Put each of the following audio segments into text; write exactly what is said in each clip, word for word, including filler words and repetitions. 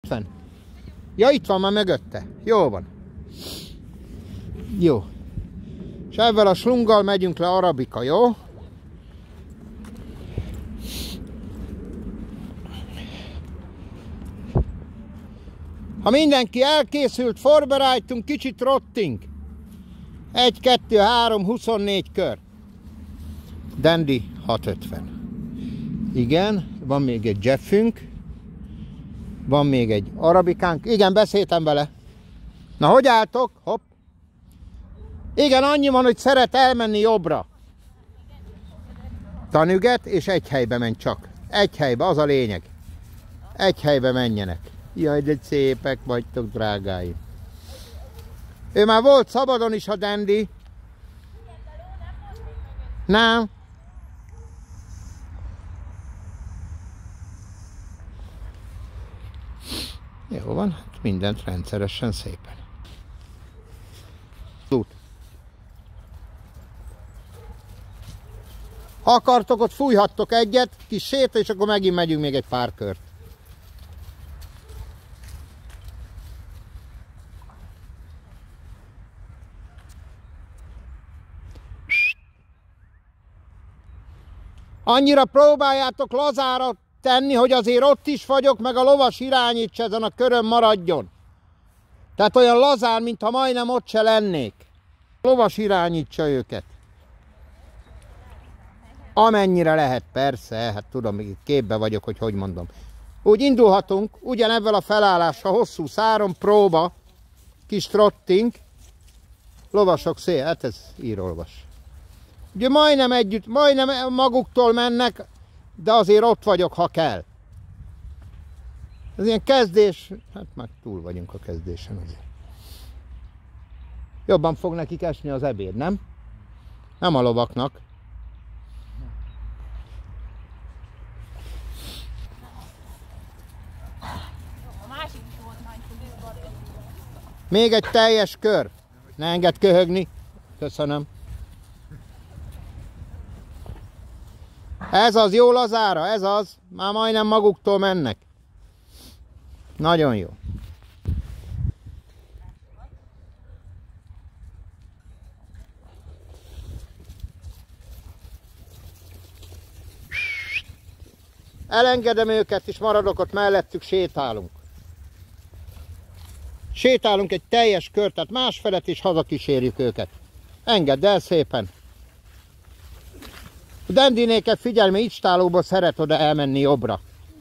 hatszázötven. Ja, itt van már mögötte. Jó van. Jó. És ezzel a slunggal megyünk le arabika, jó? Ha mindenki elkészült, forberájtunk, kicsit rotting. egy, kettő, három, huszonnégy kör. Dandy hatszázötven. Igen, van még egy Jeffünk. Van még egy arabikánk. Igen, beszéltem vele. Na, hogy álltok? Hopp. Igen, annyi van, hogy szeret elmenni jobbra. Tanüget, és egy helybe ment csak. Egy helybe, az a lényeg. Egy helybe menjenek. Jaj, de szépek vagytok, drágáim. Ő már volt szabadon is, a Dandy. Nem. Jó van, hát mindent rendszeresen szépen. Út. Ha akartok, ott fújhattok egyet, kis séta, és akkor megint megyünk még egy pár kört. Annyira próbáljátok lazára tenni, hogy azért ott is vagyok, meg a lovas irányítsa, ezen a körön maradjon. Tehát olyan lazán, mintha majdnem ott se lennék. A lovas irányítsa őket. Amennyire lehet, persze, hát tudom, itt képbe vagyok, hogy hogy mondom. Úgy indulhatunk, ugyanebben a felállással, hosszú száron, próba, kis trotting, lovasok szél, hát ez írolvas. Ugye majdnem együtt, majdnem maguktól mennek, de azért ott vagyok, ha kell. Ez ilyen kezdés, hát már túl vagyunk a kezdésen azért. Jobban fog nekik esni az ebéd, nem? Nem a lovaknak. Még egy teljes kör. Ne engedd köhögni. Köszönöm. Ez az, jó lazára, ez az. Már majdnem maguktól mennek. Nagyon jó. Elengedem őket, és maradok ott mellettük, sétálunk. Sétálunk egy teljes kört, tehát másfelet is hazakísérjük őket. Engedd el szépen. A Dandynéket figyelj, mert istálóból szeret oda elmenni jobbra.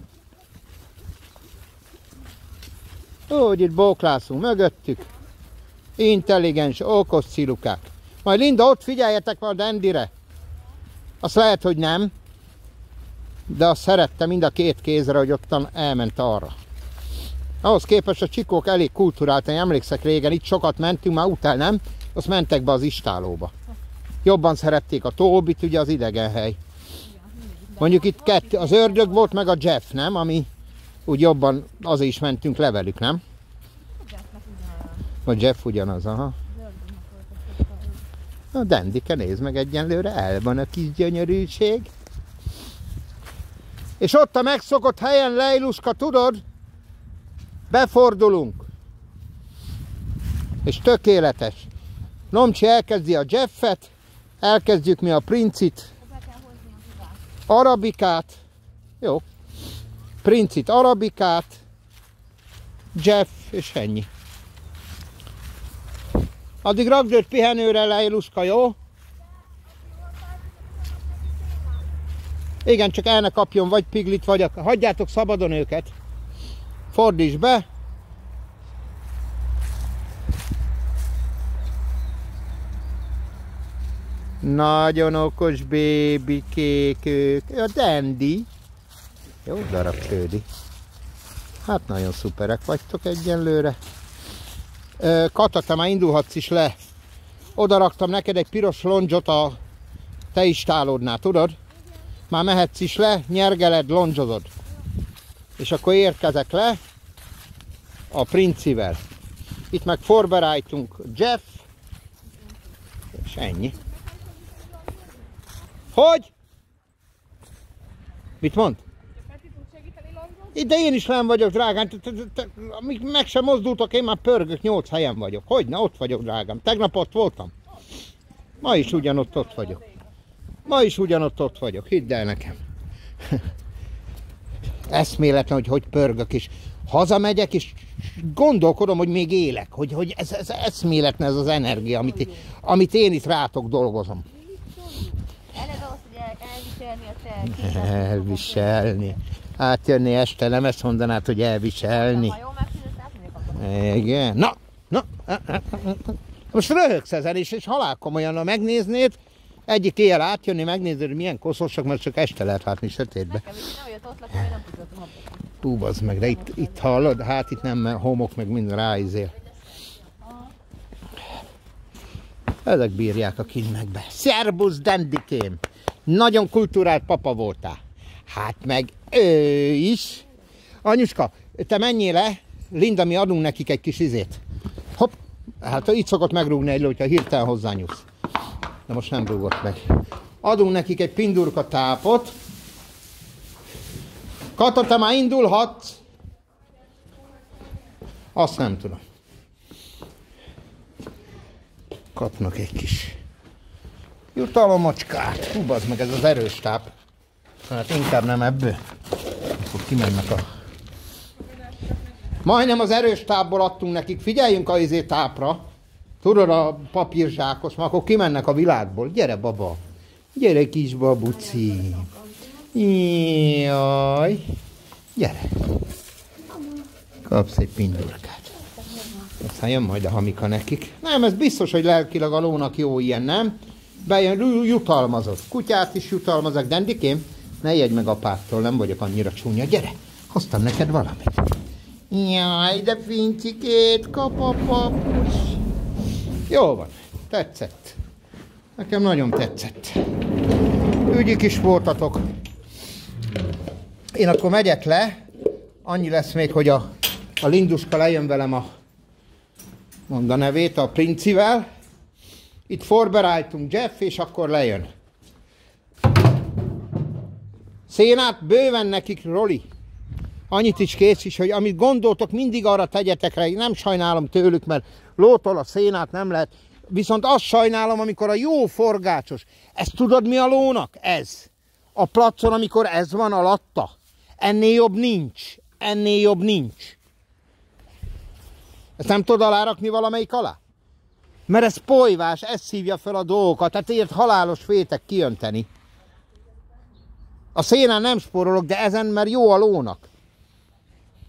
Úgy itt bóklászunk mögöttük. Intelligens, okos cilukák. Majd Linda, ott figyeljetek már a Dandyre. Azt lehet, hogy nem. De azt szerette mind a két kézre, hogy ottan elment arra. Ahhoz képest a csikók elég kulturáltan, emlékszek régen, itt sokat mentünk, már után nem, azt mentek be az istálóba. Jobban szerették a Tobit, ugye az idegen hely. Mondjuk itt kettő, az ördög volt, meg a Jeff, nem? Ami úgy jobban, azért is mentünk le velük, nem? A Jeff ugyanaz, aha. A Dandyke, nézd meg egyenlőre, el van a kis gyönyörűség. És ott a megszokott helyen, Leiluska, tudod? Befordulunk. És tökéletes. Nomcsi elkezdi a Jeffet, elkezdjük mi a Princit, arabikát, jó, Princit, arabikát, Jeff, és ennyi. Addig rakd őt pihenőre, Leiluska, jó? Igen, csak el ne kapjon vagy piglit, vagy a... hagyjátok szabadon őket. Fordíts be. Nagyon okos bébikék ők. A Dandy. Jó darab csődi. Hát nagyon szuperek vagytok egyenlőre. Kata, te már indulhatsz is le. Oda raktam neked egy piros londzsot a te istálódnál, tudod? Már mehetsz is le, nyergeled, londzsozod. És akkor érkezek le a Princivel. Itt meg forberájtunk Jeff. És ennyi. Hogy? Mit mond? Peti tud segíteni londozni? De én is nem vagyok, drágám. Amíg meg sem mozdultak, én már pörgök, nyolc helyen vagyok. Hogyne, ott vagyok, drágám. Tegnap ott voltam. Ma is ugyanott ott vagyok. Ma is ugyanott ott vagyok, hidd el nekem. Eszméletlen, hogy hogy pörgök, és hazamegyek, és gondolkodom, hogy még élek, hogy, hogy ez, ez eszméletlen ez az energia, amit, amit én itt rátok dolgozom. Elviselni. Átjönni este, nem ezt mondanád, hogy elviselni. Igen. Na, na, most röhögsz ezen is, és halál komolyan, ha megnéznéd, egyik éjjel átjönni, megnézed, hogy milyen koszosak, mert csak este lehet látni sötétbe. Hú, bazd meg, de itt, itt hallod, hát itt nem homok, meg minden ráizél. Ezek bírják a kinmegbe. Szerbusz, dandikém! Nagyon kultúrált papa voltál. Hát meg ő is. Anyuska, te menjél le, Linda, mi adunk nekik egy kis izét. Hopp, hát itt szokott megrúgni egy ló, hogyha hirtelen hozzányúlsz. De most nem rúgott meg. Adunk nekik egy pindurka tápot. Kata, te már indulhatsz. Azt nem tudom. Kapnak egy kis jutalomocskát. Hú, bazd meg, ez az erős táp. Hát inkább nem ebből. Akkor kimennek a... Majdnem az erős tápból adtunk nekik. Figyeljünk a izé tápra. Tudod, a papírzsákos, már akkor kimennek a világból. Gyere, baba. Gyere, kis babuci. Jaj. Gyere. Kapsz egy pindurkát. Aztán jön majd a hamika nekik. Nem, ez biztos, hogy lelkileg a lónak jó ilyen, nem? Bejön, jutalmazott. Kutyát is jutalmazok. Dandikém, ne jegy meg apától, nem vagyok annyira csúnya. Gyere, hoztam neked valamit. Jaj, de fincsikét, kap a papus. Jó van, tetszett. Nekem nagyon tetszett. Ügyik is voltatok. Én akkor megyek le. Annyi lesz még, hogy a, a Linduska lejön velem a, mondd a nevét, a princivel. Itt forberájtunk Jeff, és akkor lejön. Szénát bőven nekik, Roli. Annyit is kész is, hogy amit gondoltok, mindig arra tegyetek rá. Nem sajnálom tőlük, mert lótól a szénát nem lehet. Viszont azt sajnálom, amikor a jó forgácsos. Ezt tudod mi a lónak? Ez. A placon, amikor ez van alatta. Ennél jobb nincs. Ennél jobb nincs. Ezt nem tudod alárakni valamelyik alá? Mert ez polyvás, ez szívja fel a dolgokat. Tehát ért halálos fétek kijönteni. A szénán nem spórolok, de ezen, mert jó a lónak.